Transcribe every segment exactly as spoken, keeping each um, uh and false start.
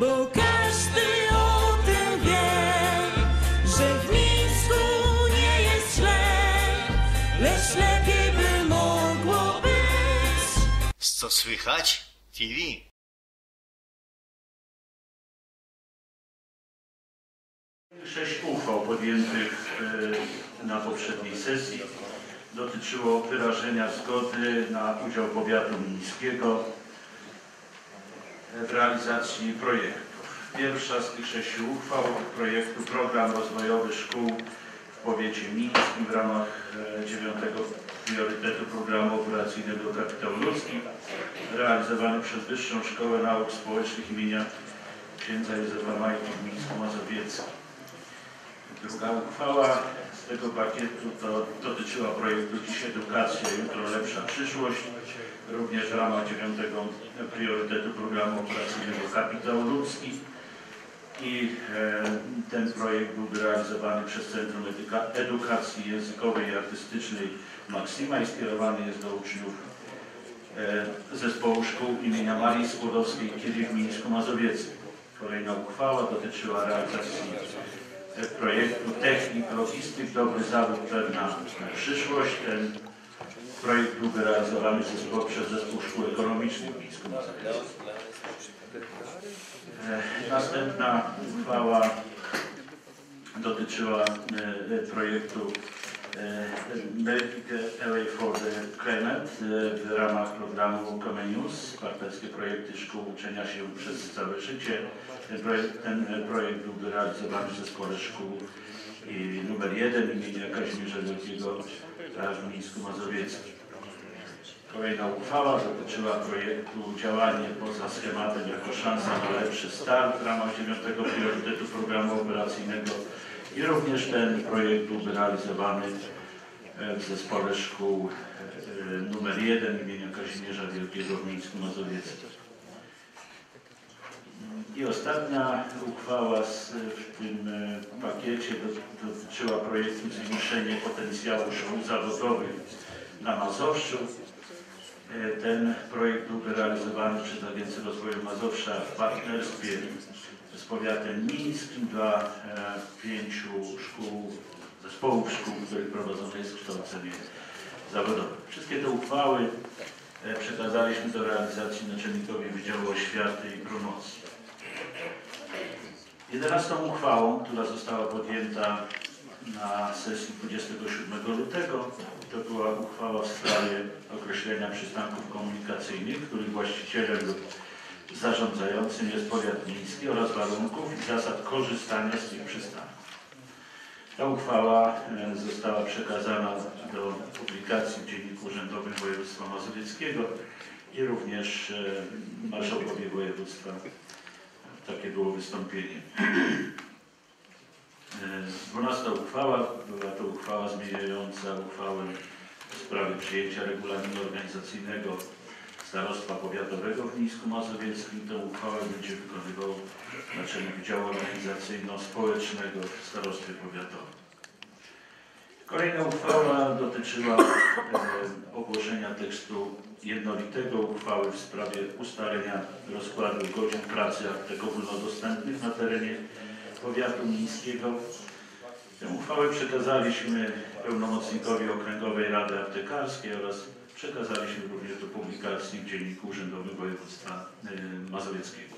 bo każdy o tym wie, że w Mińsku nie jest źle, lecz lepiej by mogło być. Co słychać? T V. Sześć uchwał podjętych na poprzedniej sesji dotyczyło wyrażenia zgody na udział powiatu mińskiego w realizacji projektów. Pierwsza z tych sześciu uchwał projektu Program Rozwojowy Szkół w Powiecie Mińskim w ramach dziewiątego priorytetu Programu Operacyjnego Kapitał Ludzki realizowany przez Wyższą Szkołę Nauk Społecznych imienia księdza Józefa Majki w Mińsku Mazowieckim. Druga uchwała z tego pakietu to dotyczyła projektu Dziś Edukacja, Jutro Lepsza Przyszłość, również w ramach dziewiątego priorytetu Programu Operacyjnego Kapitał Ludzki. I e, ten projekt był realizowany przez Centrum Eduka Edukacji Językowej i Artystycznej Maksima i skierowany jest do uczniów e, Zespołu Szkół imienia Marii Skłodowskiej-Curie w Mińsku Mazowieckim. Kolejna uchwała dotyczyła realizacji projektu Technik Logistyk Dobry Zawód Pewna Przyszłość. Ten projekt był realizowany przez Zespół Szkół Ekonomicznych w Mińsku Mazowieckim. Następna uchwała dotyczyła projektu Make a Way for the Climate w ramach programu Comenius, partnerskie projekty szkół uczenia się przez całe życie. Ten projekt, ten projekt był realizowany w Zespole Szkół numer jeden imienia Kazimierza Wielkiego w Mińsku Mazowieckim. Kolejna uchwała dotyczyła projektu Działanie poza schematem jako szansa na lepszy start w ramach dziewiątego priorytetu Programu Operacyjnego i również ten projekt był realizowany w Zespole Szkół numer jeden imienia Kazimierza Wielkiego w Mińsku Mazowieckim. I ostatnia uchwała w tym pakiecie dotyczyła projektu Zwiększenie potencjału szkół zawodowych na Mazowszu. Ten projekt był realizowany przez Agencję Rozwoju Mazowsza w partnerstwie z powiatem mińskim dla pięciu szkół, zespołów szkół, w których prowadzone jest kształcenie zawodowe. Wszystkie te uchwały przekazaliśmy do realizacji naczelnikowi Wydziału Oświaty i Promocji. Jedenastą uchwałą, która została podjęta na sesji dwudziestego siódmego lutego, to była uchwała w sprawie określenia przystanków komunikacyjnych, których właścicielem lub zarządzającym jest powiat miński oraz warunków i zasad korzystania z tych przystanków. Ta uchwała została przekazana do publikacji w Dzienniku Urzędowym Województwa Mazowieckiego i również marszałkowie województwa. Takie było wystąpienie. Dwunasta uchwała była to uchwała zmieniająca uchwałę w sprawie przyjęcia regulaminu organizacyjnego Starostwa Powiatowego w Mińsku Mazowieckim. Tę uchwałę będzie wykonywał naczelnik Wydziału Organizacyjno-Społecznego w Starostwie Powiatowym. Kolejna uchwała dotyczyła e, ogłoszenia tekstu jednolitego uchwały w sprawie ustalenia rozkładu godzin pracy aptek ogólnodostępnych na terenie powiatu mińskiego. Tę uchwałę przekazaliśmy pełnomocnikowi Okręgowej Rady Aptekarskiej oraz przekazaliśmy również do publikacji w Dzienniku Urzędowym Województwa Mazowieckiego.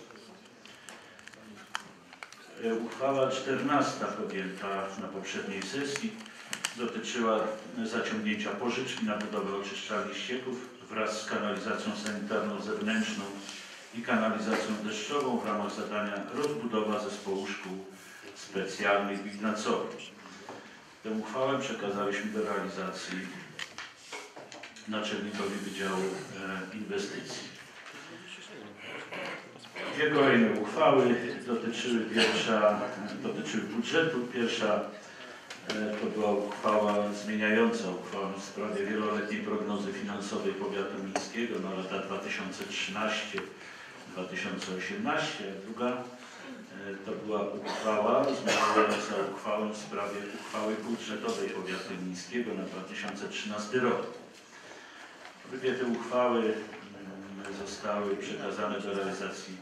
Uchwała czternasta podjęta na poprzedniej sesji dotyczyła zaciągnięcia pożyczki na budowę oczyszczalni ścieków wraz z kanalizacją sanitarną zewnętrzną i kanalizacją deszczową w ramach zadania rozbudowa zespołu szkół specjalnych w Ignacowie. Tę uchwałę przekazaliśmy do realizacji naczelnikowi Wydziału e, Inwestycji. Dwie kolejne uchwały dotyczyły, pierwsza, dotyczyły budżetu. Pierwsza e, to była uchwała zmieniająca uchwałę w sprawie wieloletniej prognozy finansowej powiatu mińskiego na lata dwa tysiące trzynaście do dwa tysiące osiemnaście. Druga e, to była uchwała zmieniająca uchwałę w sprawie uchwały budżetowej powiatu mińskiego na dwa tysiące trzynasty rok. Obydwie te uchwały zostały przekazane do realizacji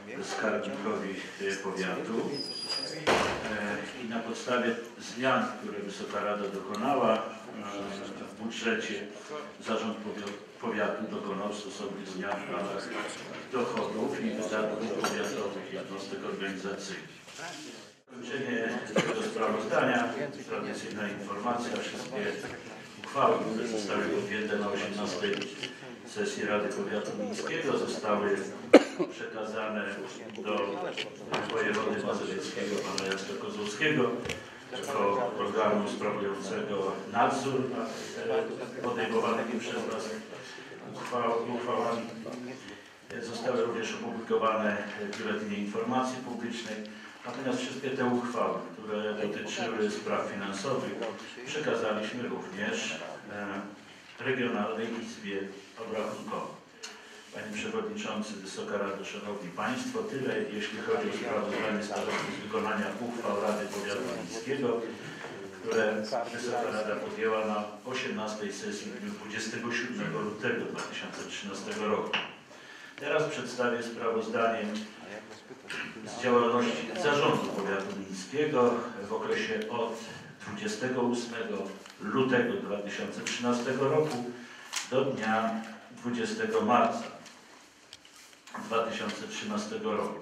skarbnikowi powiatu. I na podstawie zmian, które Wysoka Rada dokonała w budżecie, Zarząd Powiatu dokonał stosownych zmian w ramach dochodów i wydatków powiatowych jednostek organizacyjnych. Zakończenie tego sprawozdania, tradycyjna informacja, wszystkie uchwały, które zostały podjęte na osiemnastej sesji Rady Powiatu Mińskiego, zostały przekazane do wojewody mazowieckiego pana Jacka Kozłowskiego jako organu sprawującego nadzór nad podejmowanymi przez nas uchwałami. Zostały również opublikowane w Biuletynie Informacji Publicznej. Natomiast wszystkie te uchwały, które dotyczyły spraw finansowych, przekazaliśmy również Regionalnej Izbie Obrachunkowej. Panie Przewodniczący, Wysoka Rado, Szanowni Państwo, tyle jeśli chodzi o sprawozdanie z wykonania uchwał Rady Powiatu Mińskiego, które Wysoka Rada podjęła na osiemnastej sesji w dniu dwudziestego siódmego lutego dwa tysiące trzynastego roku. Teraz przedstawię sprawozdanie z działalności Zarządu Powiatu Mińskiego w okresie od dwudziestego ósmego lutego dwa tysiące trzynastego roku do dnia dwudziestego marca dwa tysiące trzynastego roku.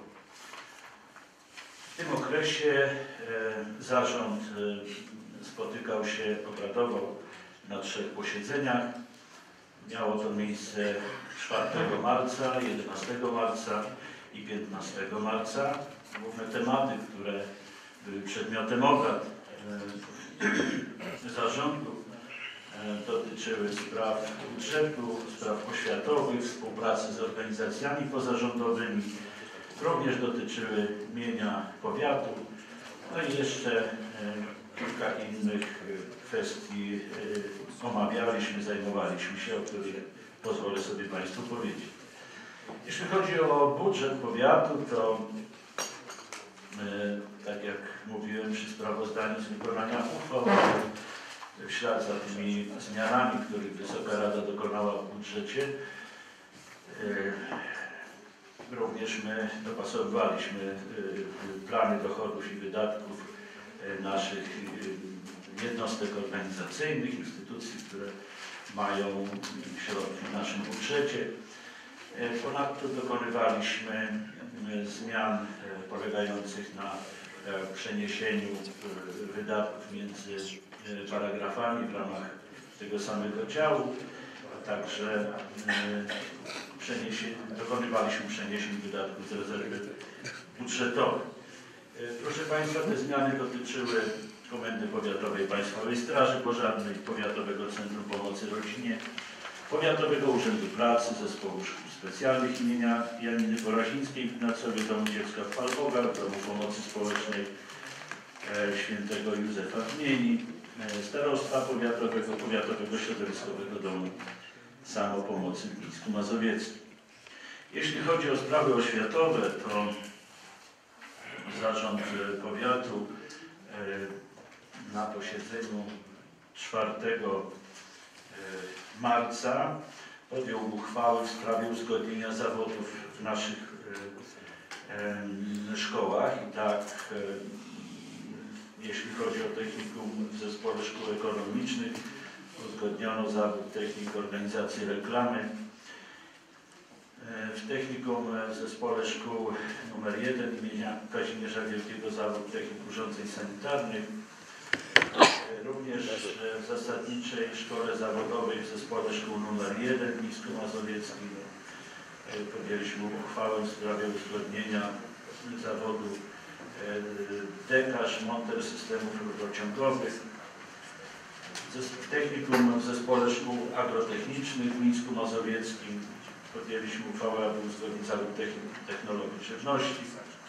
W tym okresie e, zarząd e, spotykał się, obradował na trzech posiedzeniach. Miało to miejsce czwartego marca, jedenastego marca i piętnastego marca. Główne tematy, które były przedmiotem obrad e, zarządu, dotyczyły spraw budżetu, spraw oświatowych, współpracy z organizacjami pozarządowymi, również dotyczyły mienia powiatu, no i jeszcze kilka innych kwestii omawialiśmy, zajmowaliśmy się, o których pozwolę sobie Państwu powiedzieć. Jeśli chodzi o budżet powiatu, to tak jak mówiłem przy sprawozdaniu z wykonania uchwał, w ślad za tymi zmianami, których Wysoka Rada dokonała w budżecie, również my dopasowywaliśmy plany dochodów i wydatków naszych jednostek organizacyjnych, instytucji, które mają środki w naszym budżecie. Ponadto dokonywaliśmy zmian polegających na przeniesieniu wydatków między paragrafami w ramach tego samego działu, a także dokonywaliśmy przeniesień wydatków z rezerwy budżetowej. Proszę Państwa, te zmiany dotyczyły Komendy Powiatowej Państwowej Straży Pożarnej, Powiatowego Centrum Pomocy Rodzinie, Powiatowego Urzędu Pracy, Zespołu Szkół Specjalnych imienia Janiny Borazińskiej, Finansowy Domu Dziecka w Palbogach, Domu Pomocy Społecznej Świętego Józefa w Mieni, Starostwa Powiatowego, Powiatowego Środowiskowego Domu Samopomocy w Mińsku Mazowieckim. Jeśli chodzi o sprawy oświatowe, to Zarząd Powiatu na posiedzeniu czwartego marca podjął uchwałę w sprawie uzgodnienia zawodów w naszych szkołach i tak jeśli chodzi o technikum w Zespole Szkół Ekonomicznych, uzgodniono zawód technik organizacji reklamy. W technikum w Zespole Szkół numer jeden imienia Kazimierza Wielkiego zawód technik urządzeń sanitarnych. Również w Zasadniczej Szkole Zawodowej w Zespole Szkół numer jeden w Mińsku Mazowieckim podjęliśmy uchwałę w sprawie uzgodnienia zawodu dekarz, monter systemów rurociągowych. W technikum w Zespole Szkół Agrotechnicznych w Mińsku Mazowieckim podjęliśmy uchwałę, aby uzgodnić zawód technologii żywności.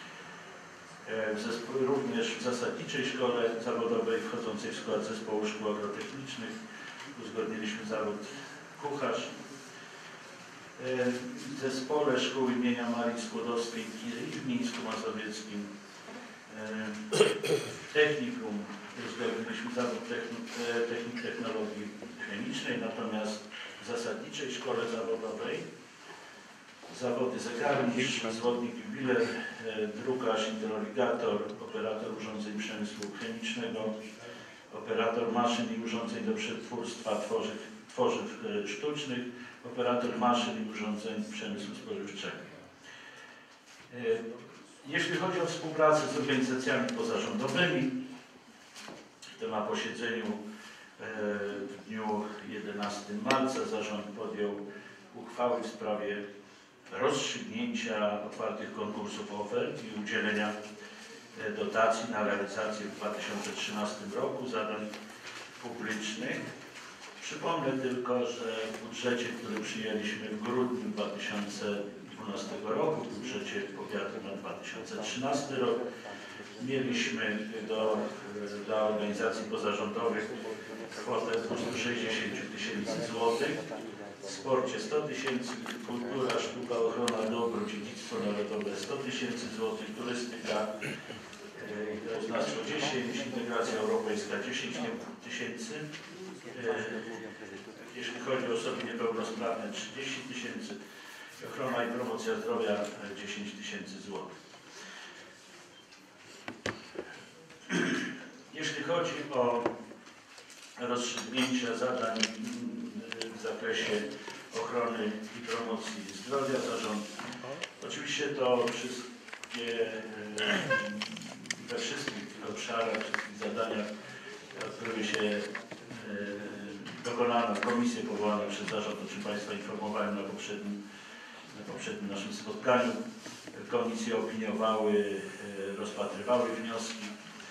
W zespole, również w Zasadniczej Szkole Zawodowej wchodzącej w skład Zespołu Szkół Agrotechnicznych uzgodniliśmy zawód kucharz. W Zespole Szkół imienia Marii Skłodowskiej w Mińsku Mazowieckim. W technikum uzgodniliśmy zawód technik technologii chemicznej, natomiast w Zasadniczej Szkole Zawodowej zawody zegarmistrz, zwodnik jubiler, drukarz, interoligator, operator urządzeń przemysłu chemicznego, operator maszyn i urządzeń do przetwórstwa tworzyw, tworzyw sztucznych, operator maszyn i urządzeń przemysłu spożywczego. Jeśli chodzi o współpracę z organizacjami pozarządowymi, to na posiedzeniu w dniu jedenastego marca zarząd podjął uchwały w sprawie rozstrzygnięcia otwartych konkursów ofert i udzielenia dotacji na realizację w dwa tysiące trzynastym roku zadań publicznych. Przypomnę tylko, że w budżecie, który przyjęliśmy w grudniu dwa tysiące dwunastego roku, w budżecie powiatu na dwa tysiące trzynasty rok, mieliśmy do, dla organizacji pozarządowych kwotę dwieście sześćdziesiąt tysięcy złotych, w sporcie sto tysięcy, kultura, sztuka, ochrona dóbr, dziedzictwo narodowe sto tysięcy złotych, turystyka krajobraztwo dziesięć, integracja europejska dziesięć tysięcy, jeśli chodzi o osoby niepełnosprawne trzydzieści tysięcy, ochrona i promocja zdrowia dziesięć tysięcy złotych. Jeśli chodzi o rozstrzygnięcia zadań w zakresie ochrony i promocji zdrowia, zarząd oczywiście to wszystkie, we wszystkich obszarach, wszystkich zadaniach odbyły się dokonano komisje powołane przez zarząd, o czym Państwa informowałem na poprzednim, na poprzednim naszym spotkaniu. Komisje opiniowały, rozpatrywały wnioski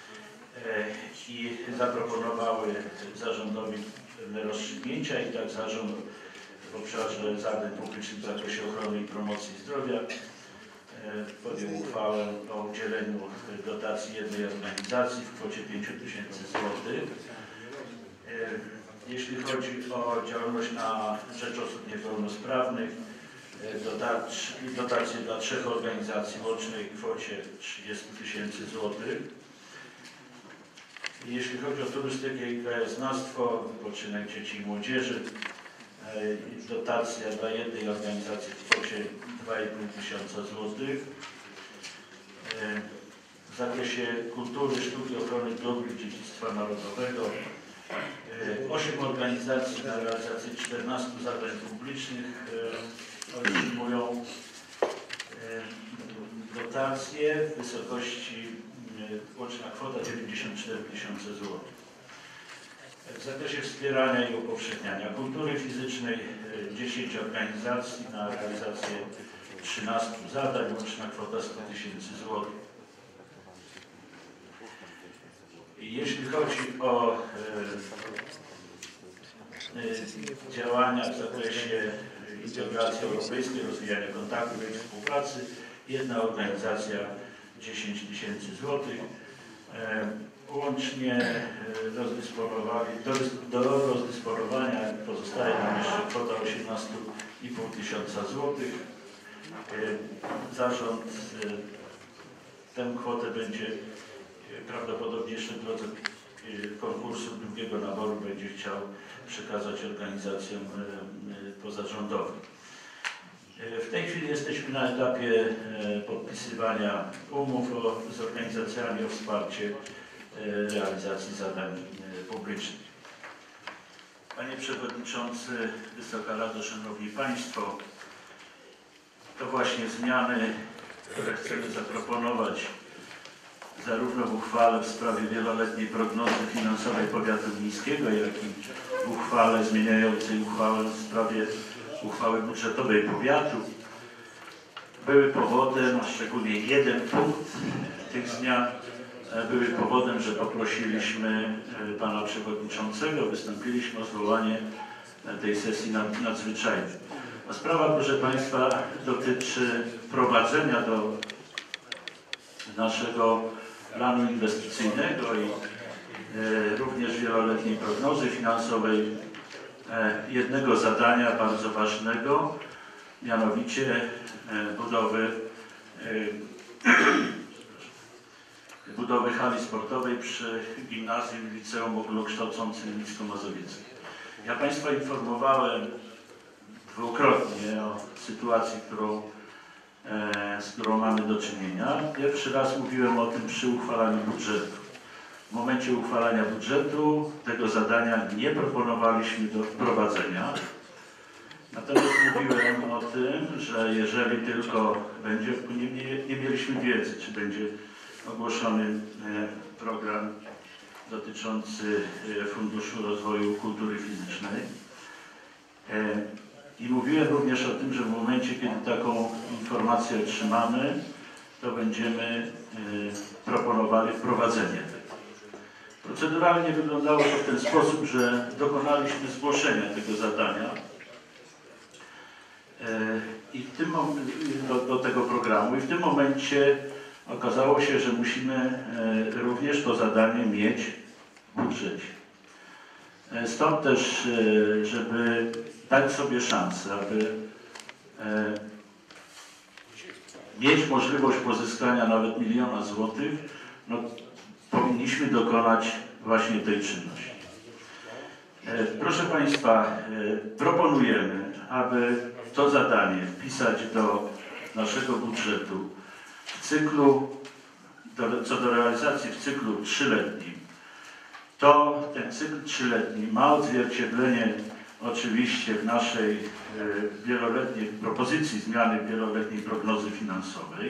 i zaproponowały zarządowi pewne rozstrzygnięcia i tak zarząd w obszarze zadań publicznych w zakresie ochrony i promocji zdrowia podjął uchwałę o udzieleniu dotacji jednej organizacji w kwocie pięć tysięcy złotych. Jeśli chodzi o działalność na rzecz osób niepełnosprawnych, dotacje dla trzech organizacji w łącznej kwocie trzydzieści tysięcy złotych. Jeśli chodzi o turystykę i krajoznawstwo, wypoczynek dzieci i młodzieży, dotacja dla jednej organizacji w kwocie dwa i pół tysiąca złotych. W zakresie kultury, sztuki, ochrony dóbr i dziedzictwa narodowego osiem organizacji na realizację czternastu zadań publicznych otrzymują dotacje w wysokości łączna kwota dziewięćdziesiąt cztery tysiące złotych. W zakresie wspierania i upowszechniania kultury fizycznej dziesięć organizacji na realizację trzynastu zadań, łączna kwota sto tysięcy złotych. Jeśli chodzi o e, e, działania w zakresie integracji europejskiej, rozwijania kontaktów i współpracy, jedna organizacja dziesięć tysięcy złotych. E, łącznie rozdysponowali, do, do rozdysponowania pozostaje nam jeszcze kwota osiemnaście i pół tysiąca złotych. E, zarząd e, tę kwotę będzie prawdopodobnie jeszcze w drodze konkursu drugiego naboru będzie chciał przekazać organizacjom pozarządowym. W tej chwili jesteśmy na etapie podpisywania umów o, z organizacjami o wsparcie realizacji zadań publicznych. Panie Przewodniczący, Wysoka Rado, Szanowni Państwo, to właśnie zmiany, które chcemy zaproponować zarówno w uchwale w sprawie wieloletniej prognozy finansowej powiatu gmińskiego, jak i w uchwale zmieniającej uchwałę w sprawie uchwały budżetowej powiatu, były powodem, a szczególnie jeden punkt tych zmian, były powodem, że poprosiliśmy Pana Przewodniczącego, wystąpiliśmy o zwołanie tej sesji nadzwyczajnej. A sprawa, proszę Państwa, dotyczy prowadzenia do naszego planu inwestycyjnego i e, również wieloletniej prognozy finansowej e, jednego zadania bardzo ważnego, mianowicie e, budowy, e, budowy hali sportowej przy gimnazjum i liceum ogólnokształcącym Licko-Mazowieckim. Ja Państwa informowałem dwukrotnie o sytuacji, którą z którą mamy do czynienia. Pierwszy raz mówiłem o tym przy uchwalaniu budżetu. W momencie uchwalania budżetu tego zadania nie proponowaliśmy do wprowadzenia. Natomiast mówiłem o tym, że jeżeli tylko będzie, nie, nie, nie mieliśmy wiedzy, czy będzie ogłoszony program dotyczący Funduszu Rozwoju Kultury Fizycznej. I mówiłem również o tym, że w momencie, kiedy taką informację otrzymamy, to będziemy proponowali wprowadzenie tego. Proceduralnie wyglądało to w ten sposób, że dokonaliśmy zgłoszenia tego zadania i w tym, do, do tego programu i w tym momencie okazało się, że musimy również to zadanie mieć w budżecie. Stąd też, żeby dać sobie szansę, aby mieć możliwość pozyskania nawet miliona złotych, no, powinniśmy dokonać właśnie tej czynności. Proszę Państwa, proponujemy, aby to zadanie wpisać do naszego budżetu w cyklu, do, co do realizacji w cyklu trzyletnim. To ten cykl trzyletni ma odzwierciedlenie oczywiście w naszej wieloletniej propozycji zmiany wieloletniej prognozy finansowej.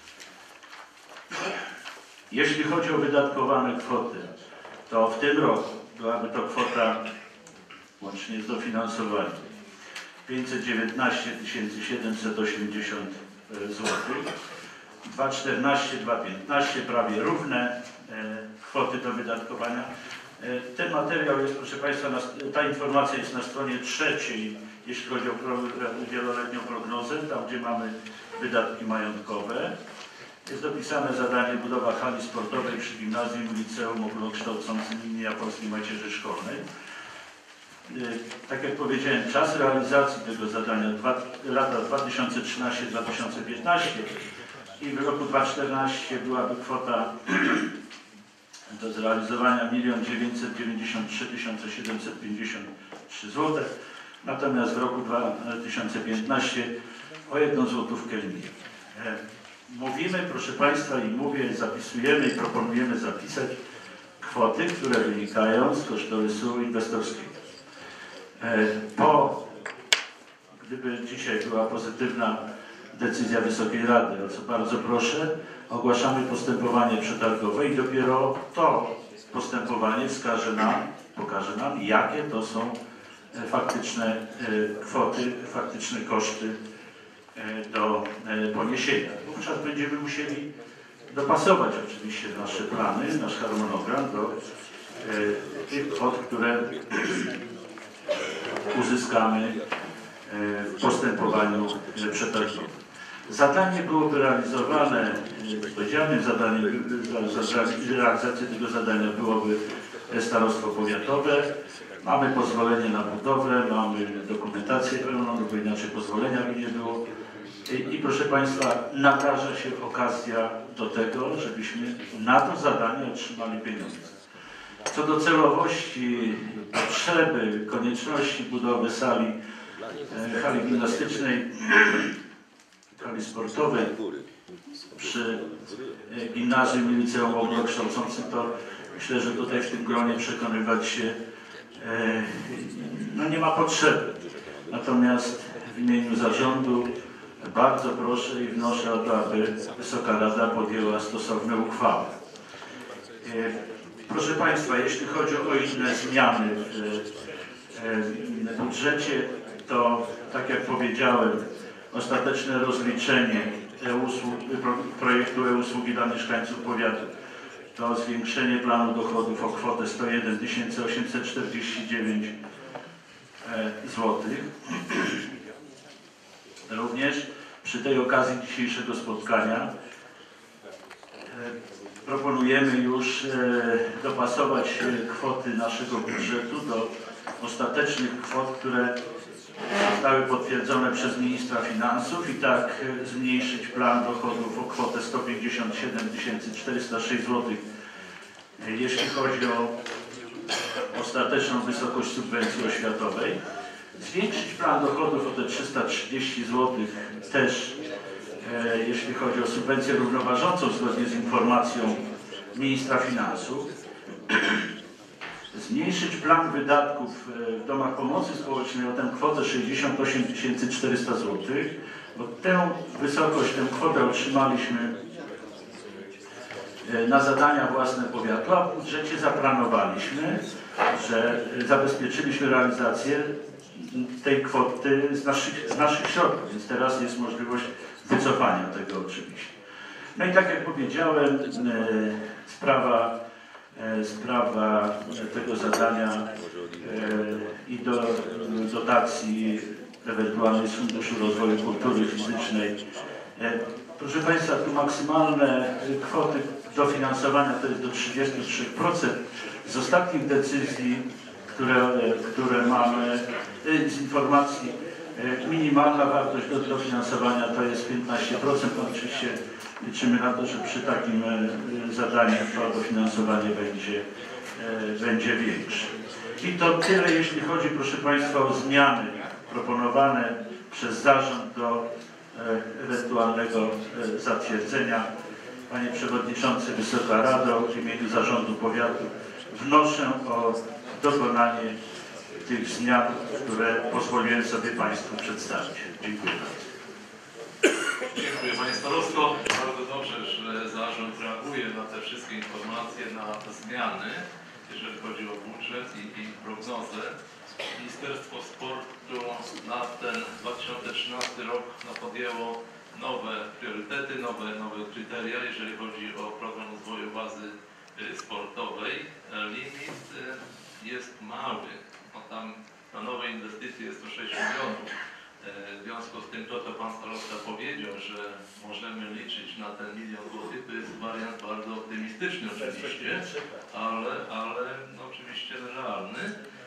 Jeśli chodzi o wydatkowane kwoty, to w tym roku byłaby to kwota łącznie z dofinansowaniem pięćset dziewiętnaście tysięcy siedemset osiemdziesiąt złotych, dwieście czternaście, dwieście piętnaście, prawie równe kwoty do wydatkowania. Ten materiał jest, proszę Państwa, ta informacja jest na stronie trzeciej, jeśli chodzi o wieloletnią prognozę, tam gdzie mamy wydatki majątkowe. Jest dopisane zadanie budowa hali sportowej przy gimnazjum i liceum ogólnokształcącym im. Polskiej Macierzy Szkolnej. Tak jak powiedziałem, czas realizacji tego zadania dwa, lata dwa tysiące trzynaście do dwa tysiące piętnaście i w roku dwa tysiące czternastym byłaby kwota do zrealizowania milion dziewięćset dziewięćdziesiąt trzy tysiące siedemset pięćdziesiąt trzy złote, natomiast w roku dwa tysiące piętnastym o jedną złotówkę mniej. Mówimy, proszę Państwa, i mówię, zapisujemy i proponujemy zapisać kwoty, które wynikają z kosztorysu inwestorskiego. Po, gdyby dzisiaj była pozytywna decyzja Wysokiej Rady, o co bardzo proszę, ogłaszamy postępowanie przetargowe i dopiero to postępowanie wskaże nam, pokaże nam, jakie to są faktyczne kwoty, faktyczne koszty do poniesienia. Wówczas będziemy musieli dopasować oczywiście nasze plany, nasz harmonogram do tych kwot, które uzyskamy w postępowaniu przetargowym. Zadanie byłoby realizowane, odpowiedzialnym zadaniem za realizację tego zadania byłoby starostwo powiatowe. Mamy pozwolenie na budowę, mamy dokumentację pełną, bo inaczej pozwolenia by nie było. I, i proszę Państwa, nadarza się okazja do tego, żebyśmy na to zadanie otrzymali pieniądze. Co do celowości, potrzeby, konieczności budowy sali, e, hali gimnastycznej, hali sportowej przy e, gimnazjum i liceum ogólnokształcącym, to myślę, że tutaj w tym gronie przekonywać się e, no nie ma potrzeby. Natomiast w imieniu zarządu bardzo proszę i wnoszę o to, aby Wysoka Rada podjęła stosowne uchwały. E, Proszę Państwa, jeśli chodzi o inne zmiany w budżecie, to tak jak powiedziałem, ostateczne rozliczenie projektu e-usługi dla mieszkańców powiatu to zwiększenie planu dochodów o kwotę sto jeden tysięcy osiemset czterdzieści dziewięć złotych. Również przy tej okazji dzisiejszego spotkania proponujemy już e, dopasować kwoty naszego budżetu do ostatecznych kwot, które zostały potwierdzone przez ministra finansów i tak e, zmniejszyć plan dochodów o kwotę sto pięćdziesiąt siedem tysięcy czterysta sześć złotych, e, jeśli chodzi o ostateczną wysokość subwencji oświatowej. Zwiększyć plan dochodów o te trzysta trzydzieści złotych też jeśli chodzi o subwencję równoważącą zgodnie z informacją ministra finansów, zmniejszyć plan wydatków w domach pomocy społecznej o tę kwotę sześćdziesiąt osiem tysięcy czterysta złotych, bo tę wysokość, tę kwotę otrzymaliśmy na zadania własne powiatu, a w budżecie zaplanowaliśmy, że zabezpieczyliśmy realizację tej kwoty z naszych, z naszych środków, więc teraz jest możliwość wycofania tego oczywiście. No i tak jak powiedziałem, sprawa, sprawa tego zadania i do dotacji ewentualnej z Funduszu Rozwoju Kultury Fizycznej. Proszę Państwa, tu maksymalne kwoty dofinansowania to jest do trzydziestu trzech procent. Z ostatnich decyzji, które, które mamy, z informacji, minimalna wartość do dofinansowania to jest piętnaście procent. Oczywiście liczymy na to, że przy takim zadaniu to dofinansowanie będzie, będzie większe. I to tyle, jeśli chodzi, proszę Państwa, o zmiany proponowane przez zarząd do ewentualnego zatwierdzenia. Panie Przewodniczący, Wysoka Rado, w imieniu Zarządu Powiatu wnoszę o dokonanie tych zmian, które pozwoliłem sobie Państwu przedstawić. Dziękuję bardzo. Dziękuję Panie Starosto. Bardzo dobrze, że Zarząd reaguje na te wszystkie informacje, na zmiany, jeżeli chodzi o budżet i, i prognozę. Ministerstwo Sportu na ten dwa tysiące trzynasty rok no, podjęło nowe priorytety, nowe, nowe kryteria, jeżeli chodzi o program rozwoju bazy sportowej. Limit jest mały, no, tam na nowe inwestycje jest to sześć milionów. W związku z tym to, co Pan Starosta powiedział, że możemy liczyć na ten milion złotych, to jest wariant bardzo optymistyczny oczywiście, ale, ale no, oczywiście realny.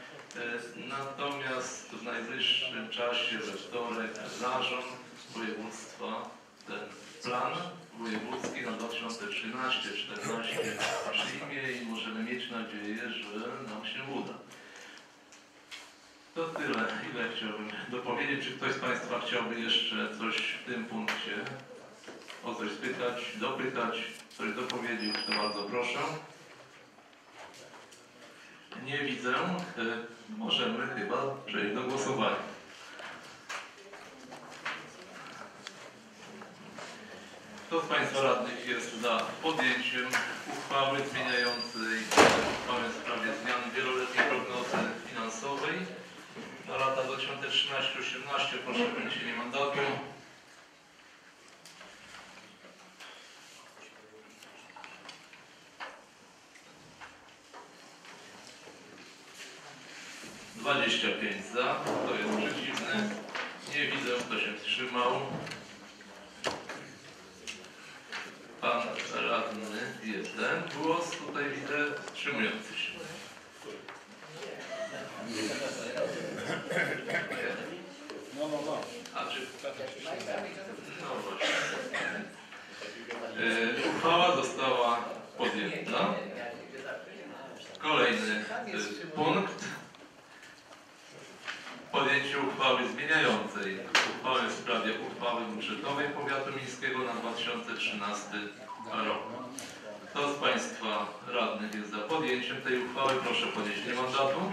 Natomiast w najbliższym czasie, we wtorek, zarząd województwa ten plan wojewódzki na dwa tysiące trzynasty czternaście przyjmie i możemy mieć nadzieję, że nam się uda. To tyle, ile chciałbym dopowiedzieć. Czy ktoś z Państwa chciałby jeszcze coś w tym punkcie o coś spytać, dopytać, coś dopowiedzieć, to bardzo proszę. Nie widzę. Możemy chyba przejść do głosowania. Kto z Państwa radnych jest za podjęciem uchwały zmieniającej uchwałę w sprawie zmian wieloletniej prognozy finansowej na lata dwa tysiące trzynaście do dwa tysiące osiemnaście? Proszę o poniesienie mandatu. dwadzieścia pięć za, kto jest przeciwny? Nie widzę, kto się wstrzymał. Pan radny jeden. Głos tutaj widzę wstrzymujący się. A czy... No właśnie. Yy, uchwała została podjęta. Kolejny yy, punkt. Podjęcie uchwały zmieniającej uchwałę w sprawie uchwały budżetowej powiatu miejskiego na dwa tysiące trzynasty rok. Kto z Państwa radnych jest za podjęciem tej uchwały? Proszę o podniesienie mandatu.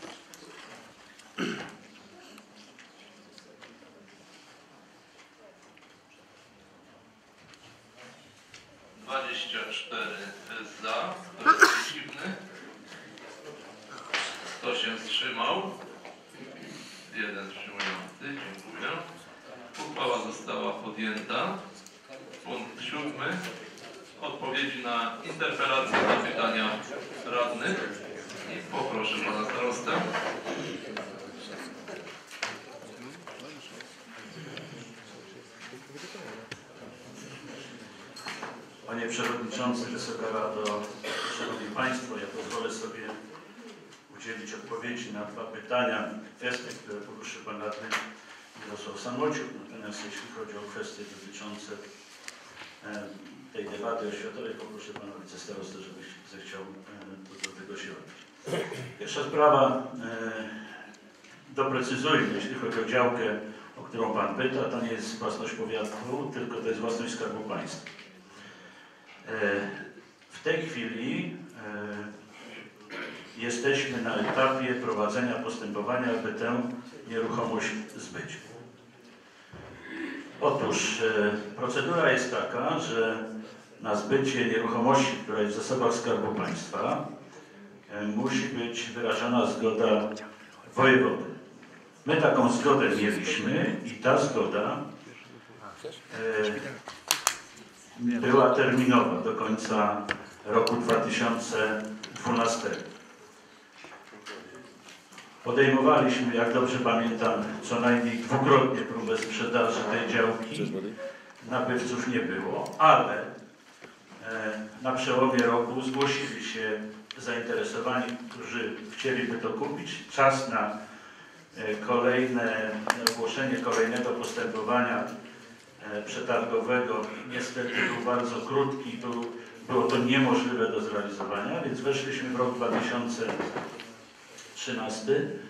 dwadzieścia cztery za. Kto jest przeciwny? Kto się wstrzymał? Jeden wstrzymujący. Dziękuję. Uchwała została podjęta. Punkt siódmy. Odpowiedzi na interpelacje na pytania radnych. I poproszę Pana Starostę. Panie Przewodniczący, Wysoka Rado, Szanowni Państwo, ja pozwolę sobie udzielić odpowiedzi na dwa pytania, kwestie, które poruszył Pan Radny Mirosław Samociuk. Natomiast jeśli chodzi o kwestie dotyczące tej debaty oświatowej, poproszę Pana Wicestarostę, żeby zechciał do, do tego się odnieść. Pierwsza sprawa, doprecyzujmy, jeśli chodzi o działkę o którą Pan pyta, to nie jest własność powiatu, tylko to jest własność Skarbu Państwa. W tej chwili jesteśmy na etapie prowadzenia postępowania, aby tę nieruchomość zbyć. Otóż procedura jest taka, że na zbycie nieruchomości, która jest w zasobach Skarbu Państwa, musi być wyrażona zgoda wojewody. My taką zgodę mieliśmy i ta zgoda e, była terminowa do końca roku dwa tysiące dwunastego. Podejmowaliśmy, jak dobrze pamiętam, co najmniej dwukrotnie próbę sprzedaży tej działki. Nabywców nie było, ale e, na przełomie roku zgłosili się zainteresowani, którzy chcieliby to kupić. Czas na kolejne ogłoszenie kolejnego postępowania przetargowego niestety był bardzo krótki, był, było to niemożliwe do zrealizowania, więc weszliśmy w rok dwa tysiące trzynasty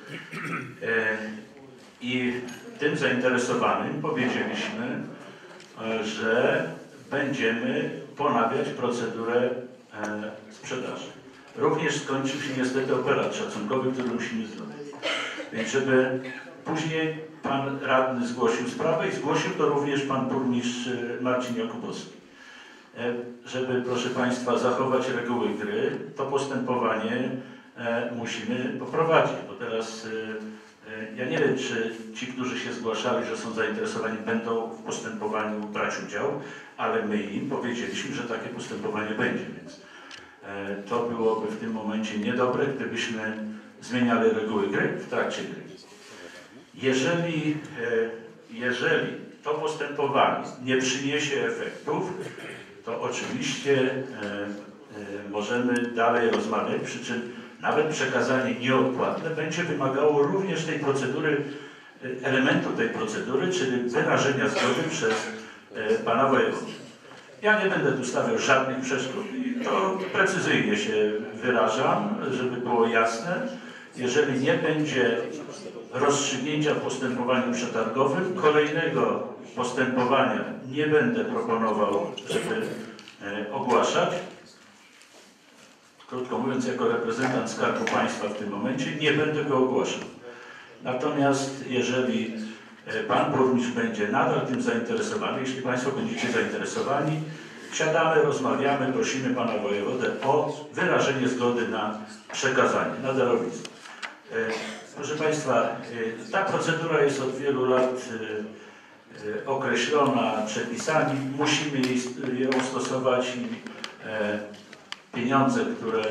i tym zainteresowanym powiedzieliśmy, że będziemy ponawiać procedurę sprzedaży. Również skończył się niestety operat szacunkowy, który musimy zrobić. Więc żeby później pan radny zgłosił sprawę i zgłosił to również pan burmistrz Marcin Jakubowski. Żeby, proszę Państwa, zachować reguły gry, to postępowanie musimy poprowadzić, bo teraz ja nie wiem, czy ci, którzy się zgłaszali, że są zainteresowani, będą w postępowaniu brać udział, ale my im powiedzieliśmy, że takie postępowanie będzie, więc to byłoby w tym momencie niedobre, gdybyśmy zmieniali reguły gry w trakcie gry. Jeżeli, jeżeli to postępowanie nie przyniesie efektów, to oczywiście możemy dalej rozmawiać, przy czym nawet przekazanie nieodpłatne będzie wymagało również tej procedury, elementu tej procedury, czyli wyrażenia zgody przez pana wojewodę. Ja nie będę tu stawiał żadnych przeszkód i to precyzyjnie się wyrażam, żeby było jasne. Jeżeli nie będzie rozstrzygnięcia w postępowaniu przetargowym, kolejnego postępowania nie będę proponował, żeby e, ogłaszać. Krótko mówiąc, jako reprezentant Skarbu Państwa w tym momencie nie będę go ogłaszał. Natomiast jeżeli pan burmistrz będzie nadal tym zainteresowany, jeśli Państwo będziecie zainteresowani, siadamy, rozmawiamy, prosimy pana wojewodę o wyrażenie zgody na przekazanie, na darowizną. Proszę Państwa, ta procedura jest od wielu lat określona przepisami, musimy ją stosować i pieniądze, które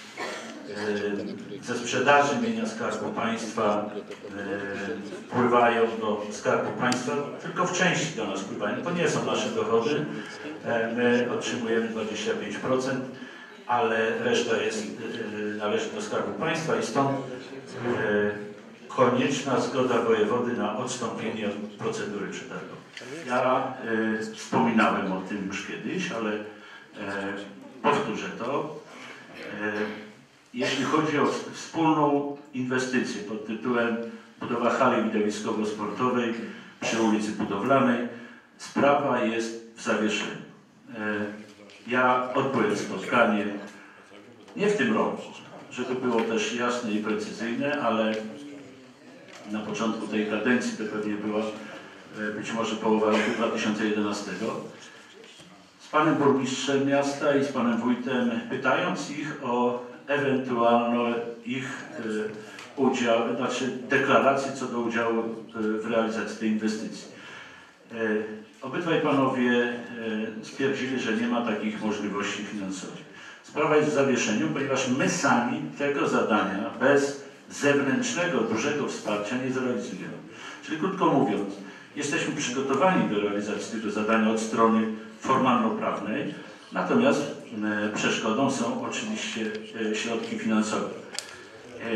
ze sprzedaży mienia Skarbu Państwa wpływają do Skarbu Państwa, tylko w części do nas wpływają. To nie są nasze dochody, my otrzymujemy dwadzieścia pięć procent, ale reszta jest, należy do Skarbu Państwa i stąd konieczna zgoda wojewody na odstąpienie od procedury przetargowej. Ja wspominałem o tym już kiedyś, ale powtórzę to. Jeśli chodzi o wspólną inwestycję pod tytułem budowa hali widowiskowo-sportowej przy ulicy Budowlanej, sprawa jest w zawieszeniu. Ja odbyłem spotkanie, nie w tym roku, żeby było też jasne i precyzyjne, ale na początku tej kadencji, to pewnie była być może połowa roku dwa tysiące jedenastego, z panem burmistrzem miasta i z panem wójtem, pytając ich o ewentualny ich y, udział, znaczy deklarację co do udziału y, w realizacji tej inwestycji. Y, obydwaj panowie y, stwierdzili, że nie ma takich możliwości finansowych. Sprawa jest w zawieszeniu, ponieważ my sami tego zadania bez zewnętrznego, dużego wsparcia nie zrealizujemy. Czyli krótko mówiąc, jesteśmy przygotowani do realizacji tego zadania od strony formalno-prawnej, natomiast e, przeszkodą są oczywiście e, środki finansowe. E,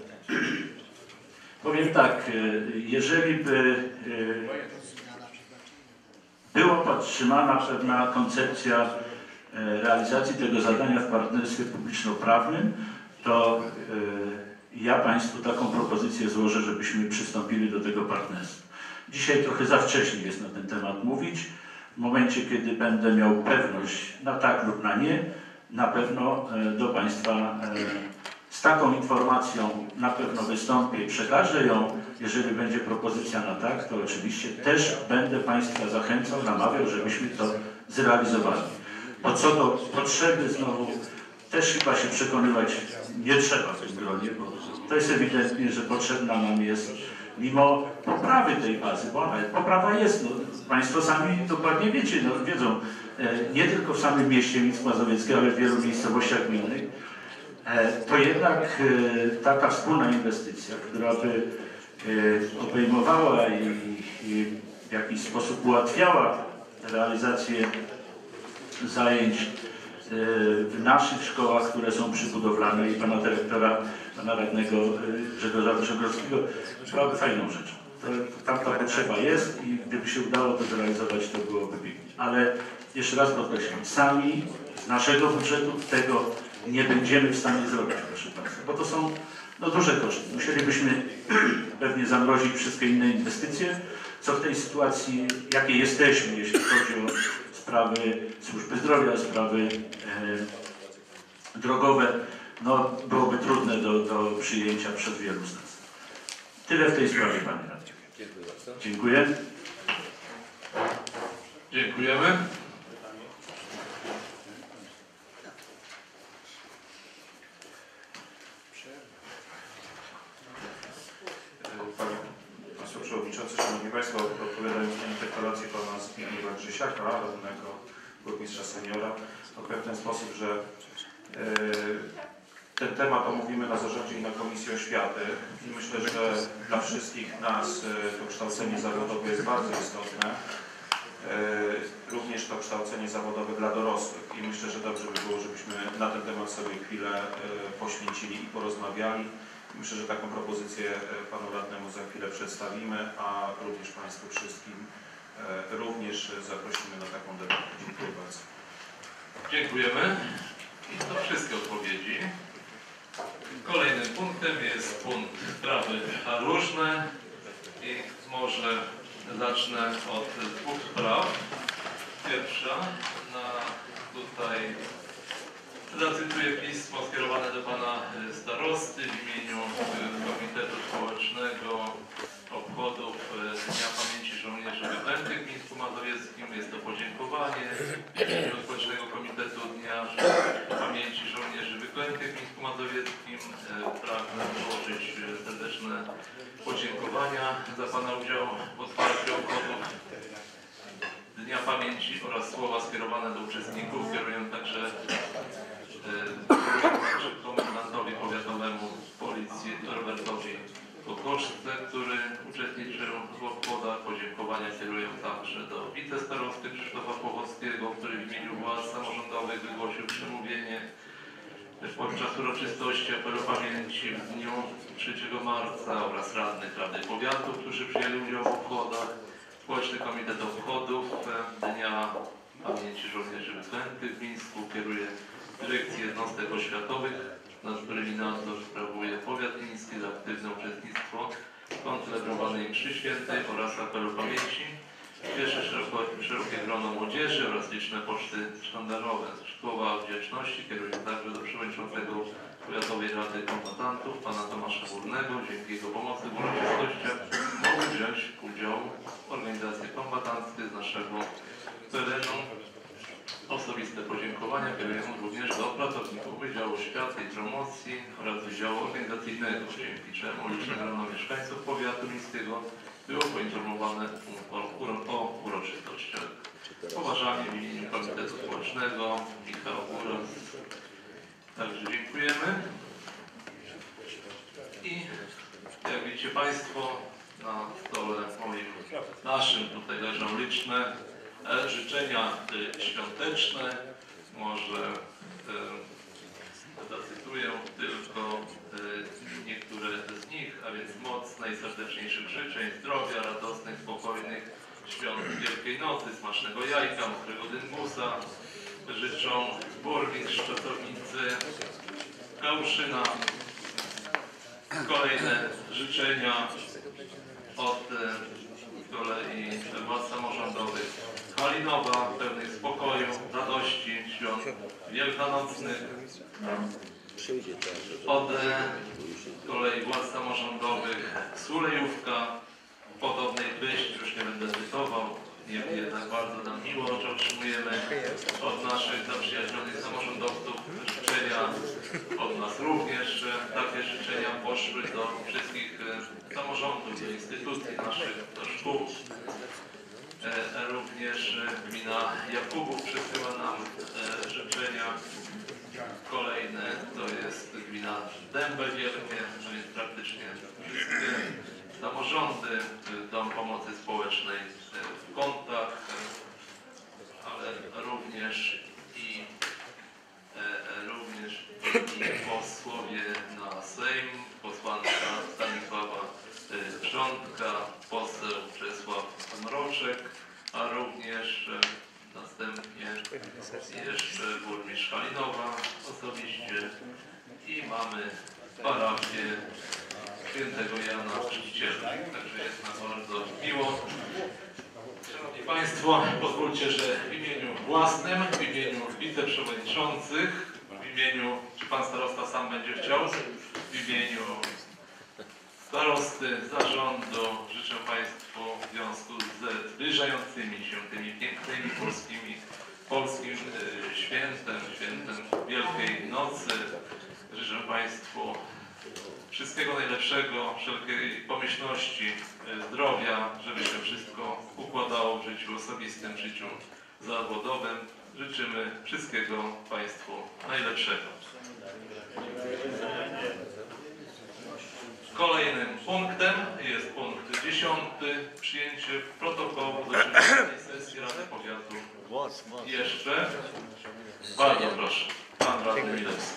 powiem tak, e, jeżeli by e, była podtrzymana pewna koncepcja e, realizacji tego zadania w partnerstwie publiczno-prawnym, to e, ja Państwu taką propozycję złożę, żebyśmy przystąpili do tego partnerstwa. Dzisiaj trochę za wcześnie jest na ten temat mówić. W momencie, kiedy będę miał pewność na tak lub na nie, na pewno do Państwa z taką informacją na pewno wystąpię i przekażę ją. Jeżeli będzie propozycja na tak, to oczywiście też będę Państwa zachęcał, namawiał, żebyśmy to zrealizowali. Bo co do potrzeby znowu też chyba się przekonywać nie trzeba w tym gronie, bo to jest ewidentnie, że potrzebna nam jest mimo poprawy tej bazy, bo ona, poprawa jest, no, Państwo sami dokładnie wiecie, no, wiedzą, e, nie tylko w samym mieście Mińsk Mazowiecki, ale w wielu miejscowościach gminnych, e, to jednak e, taka wspólna inwestycja, która by e, obejmowała i, i w jakiś sposób ułatwiała realizację zajęć w naszych szkołach, które są przybudowlane i pana dyrektora, pana radnego Grzegorza Wyszogrodzkiego, byłaby fajną rzeczą. To, tam ta potrzeba jest i gdyby się udało to zrealizować, to byłoby pięknie. Ale jeszcze raz podkreślam, sami z naszego budżetu tego nie będziemy w stanie zrobić, proszę Państwa, bo to są no, duże koszty. Musielibyśmy pewnie zamrozić wszystkie inne inwestycje, co w tej sytuacji, jakiej jesteśmy, jeśli chodzi o sprawy służby zdrowia, sprawy e, drogowe, no byłoby trudne do, do przyjęcia przez wielu z nas. Tyle w tej sprawie, Panie Radny. Dziękuję. Dziękujemy. Panie Przewodniczący, Szanowni Państwo, odpowiadając na interpelację Pana Zbigniewa Grzesiaka, radnego burmistrza seniora, powiem w ten sposób, że yy, ten temat omówimy na zarządzie i na Komisji Oświaty i myślę, że dla wszystkich nas yy, to kształcenie zawodowe jest bardzo istotne. Yy, również to kształcenie zawodowe dla dorosłych i myślę, że dobrze by było, żebyśmy na ten temat sobie chwilę yy, poświęcili i porozmawiali. Myślę, że taką propozycję Panu Radnemu za chwilę przedstawimy, a również Państwu wszystkim również zaprosimy na taką debatę. Dziękuję bardzo. Dziękujemy. I to wszystkie odpowiedzi. Kolejnym punktem jest punkt sprawy różne i może zacznę od dwóch spraw. Pierwsza na tutaj zacytuję pismo skierowane do Pana Starosty w imieniu Komitetu Społecznego Obchodów Dnia Pamięci Żołnierzy Wyklętych w Mińsku Mazowieckim. Jest to podziękowanie do Społecznego Komitetu Dnia Pamięci Żołnierzy Wyklętych w Mińsku Mazowieckim. Pragnę złożyć serdeczne podziękowania za Pana udział w otwarciu obchodów Dnia Pamięci oraz słowa skierowane do uczestników. Kieruję także komendantowi powiatowemu policji Robertowi Kokoszce, który uczestniczył w obchodach. Podziękowania kieruję także do wicestarosty Krzysztofa Płowockiego, który w imieniu władz samorządowych wygłosił przemówienie podczas uroczystości apelu pamięci w dniu trzeciego marca oraz radnych Rady Powiatu, którzy przyjęli udział w obchodach. Społeczny Komitet Obchodów Dnia Pamięci Żołnierzy Wyklętych w Mińsku kieruje Dyrekcji Jednostek Oświatowych, nad którymi nadzór sprawuje Powiat Miński za aktywne uczestnictwo w koncelebrowanej mszy świętej oraz apelu pamięci. Cieszy szeroko, szerokie grono młodzieży oraz liczne poczty sztandarowe. Słowa wdzięczności kieruję także do przewodniczącego Powiatowej Rady Kombatantów, Pana Tomasza Górnego. Dzięki jego pomocy w uroczystościach mogą wziąć udział w organizacje kombatanckie z naszego terenu. Osobiste podziękowania kieruję również do pracowników Wydziału Oświaty i Promocji oraz Wydziału Organizacyjnego, dzięki czemu liczne grono mieszkańców powiatu mińskiego było poinformowane o, o uroczystościach. Poważanie w imieniu Komitetu Społecznego Michał Góras. Także dziękujemy. I jak widzicie Państwo, na stole moim, naszym tutaj leżą liczne życzenia świąteczne. Może e, zacytuję tylko e, niektóre z nich, a więc moc najserdeczniejszych życzeń, zdrowia, radosnych, spokojnych świąt Wielkiej Nocy, smacznego jajka, mokrego dyngusa. Życzą burmistrz, pracownicy Kałuszyna. Kolejne życzenia od z kolei władz samorządowych Halinowa, pełnych spokoju, radości, świąt wielkanocnych. Od z kolei władz samorządowych Sulejówka, podobnej byść, już nie będę cytował, niemniej jednak bardzo nam miło, że otrzymujemy od naszych zaprzyjaźnionych samorządowców życzenia, od nas również takie życzenia poszły do wszystkich samorządów, do instytucji naszych, do szkół. Również gmina Jakubów przesyła nam życzenia. Kolejne to jest gmina Dębe Wielkie, to jest praktycznie wszystkie samorządy, Dom Pomocy Społecznej w Kątach, ale również i również i posłowie na Sejm, posłanka Stanisława Wrzątka, poseł Czesław Mroczek, a również następnie jeszcze burmistrz Halinowa osobiście i mamy parafię Świętego Jana Chrzciciela. Także jest nam bardzo miło. Szanowni Państwo, pozwólcie, że w imieniu własnym, w imieniu wiceprzewodniczących, w imieniu, czy Pan Starosta sam będzie chciał, w imieniu starosty, zarządu życzę Państwu w związku ze zbliżającymi się tymi pięknymi polskimi, polskim e, świętem, świętem Wielkiej Nocy. Życzę Państwu wszystkiego najlepszego, wszelkiej pomyślności, e, zdrowia, żeby się wszystko układało w życiu osobistym, w życiu zawodowym. Życzymy wszystkiego Państwu najlepszego. Kolejnym punktem jest punkt dziesiąty. Przyjęcie protokołu do siódmej sesji Rady Powiatu. Jeszcze. Bardzo proszę. Pan radny Milewski.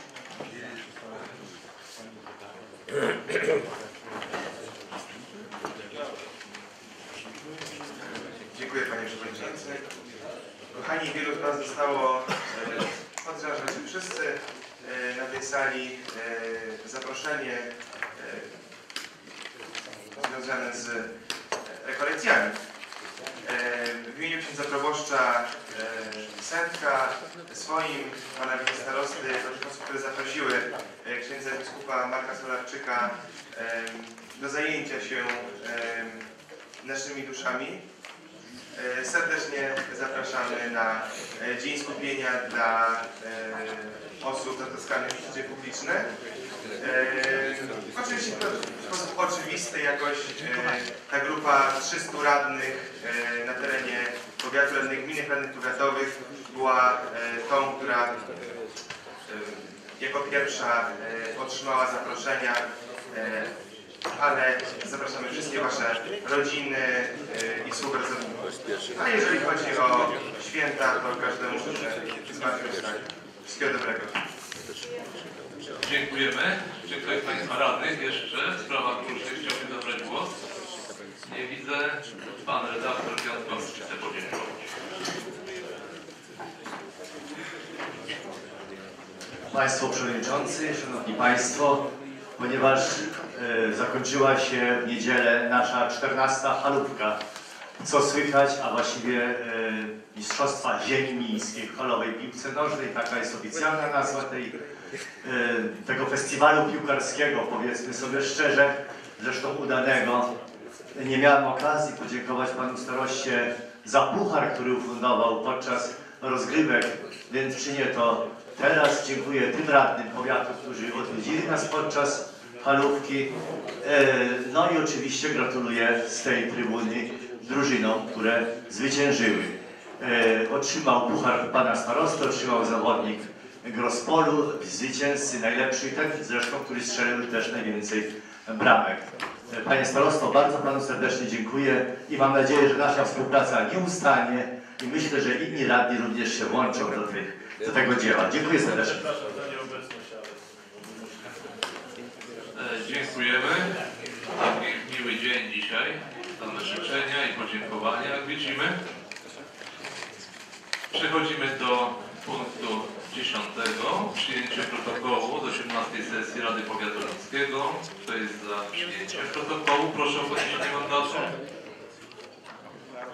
Dziękuję Panie Przewodniczący. Kochani, wielu z Was zostało, chociaż wszyscy na tej sali, zaproszenie związane z rekolekcjami. W imieniu księdza proboszcza Sętka, swoim, pana starosty, do tych osób, które zaprosiły księdza biskupa Marka Solarczyka do zajęcia się naszymi duszami. Serdecznie zapraszamy na Dzień Skupienia dla osób zatkanych w życie publiczne. Oczywiście w sposób oczywisty jakoś ta grupa trzystu radnych na terenie powiatu, radnych gminnych, radnych powiatowych była tą, która jako pierwsza otrzymała zaproszenia, ale zapraszamy wszystkie Wasze rodziny i współpracowników. A jeżeli chodzi o święta, to każdemu życzę zmartwychwstania. Wszystkiego dobrego. Dziękujemy. Czy ktoś z Państwa radnych jeszcze w sprawach różnych chciałby zabrać głos? Nie widzę. Pan redaktor Piątkowski chce podziękować. Państwo Przewodniczący, Szanowni Państwo, ponieważ e, zakończyła się w niedzielę nasza czternasta halówka, co słychać, a właściwie e, Mistrzostwa Ziemi Miejskiej w halowej piłce nożnej, taka jest oficjalna nazwa tej, e, tego festiwalu piłkarskiego, powiedzmy sobie szczerze, zresztą udanego. Nie miałem okazji podziękować panu staroście za puchar, który ufundował podczas rozgrywek, więc czynię to teraz. Dziękuję tym radnym powiatu, którzy odwiedzili nas podczas halówki. No i oczywiście gratuluję z tej trybuny drużynom, które zwyciężyły. Otrzymał puchar pana starosty, otrzymał zawodnik Grospolu, zwycięzcy najlepszy, ten zresztą, który strzelił też najwięcej bramek. Panie starosto, bardzo panu serdecznie dziękuję i mam nadzieję, że nasza współpraca nie ustanie i myślę, że inni radni również się włączą do, tych, do tego dzieła. Dziękuję serdecznie. Dziękujemy. Taki miły dzień dzisiaj. Dane życzenia i podziękowania, jak widzimy. Przechodzimy do punktu dziesiątego. Przyjęcie protokołu do siedemnastej sesji Rady Powiatu Ludzkiego. Kto jest za przyjęciem protokołu? Proszę o podniesienie mandatu.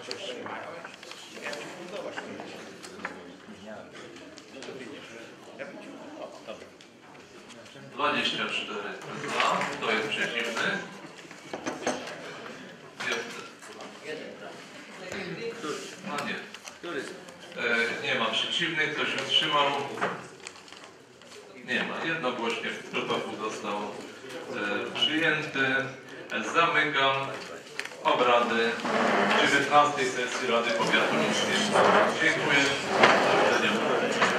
dwadzieścia cztery za. Kto jest przeciwny? A nie. E, nie ma przeciwnych. Kto się wstrzymał? Nie ma. Jednogłośnie protokół został e, przyjęty. Zamykam obrady dziewiętnastej sesji Rady Powiatu Niskiego. Dziękuję. Do widzenia.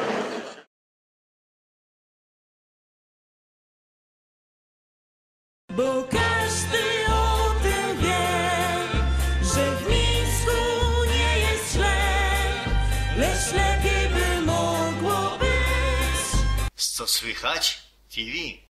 Bo każdy o tym wie, że w Mińsku nie jest źle, lecz lepiej by mogło być. Co słychać? T V.